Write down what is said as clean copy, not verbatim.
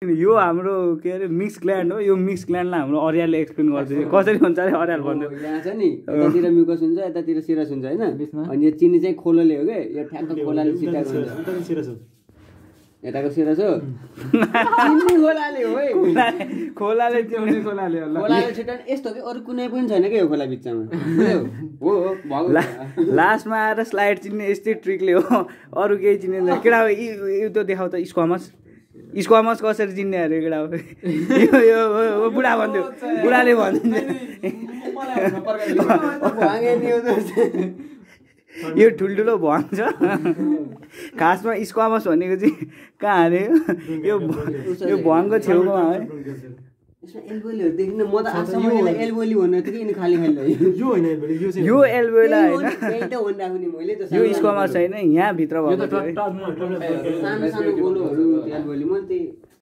यो हाम्रो के अरे मिक्स ग्ल्यान्ड हो। यो मिक्स ग्ल्यान्डलाई हाम्रो अर्यालले एक्सप्लेन गर्दै कसरी हुन्छ अरे अर्याल भन्दै। यहाँ छ नि यतातिर म्युकस हुन्छ यतातिर सिरस हुन्छ हैन। अनि यो चिनी चाहिँ खोलोले हो के यो ठ्याक्क खोलाले छिटाएको हुन्छ। यताको सिरस हो चिनी खोलाले हो है। खोलाले छिटाउने यस्तो के अरु कुनै पनि छैन के यो खोला बिचमा हो लास्टमा आएर स्लाइड चिन्ने यस्तै ट्रिकले हो। अरु केही चिन्दैन केटा। यो त देखाउ त स्क्वामस कसरी चिन्ने अरे केटा। यो बुढा भन्थ्यो बुढाले भन्थ्यो यो ठुल्ठुलो भङ छ। खासमा स्क्वामस भनेको चाहिँ कहाँ अरे यो भङको छेउमा है। यसमा एल्बोलीहरु देख्न म त आजसम्म यसलाई एल्बोली भन्नु थियो कि यिनी खाली यो होइन यो एल्बोला हैन। त्यही त भनिराख्नु नि मैले त यो स्क्वामस छैन यहाँ भित्र भएको सानो सानो गोलोहरु एल्बोली म त्यही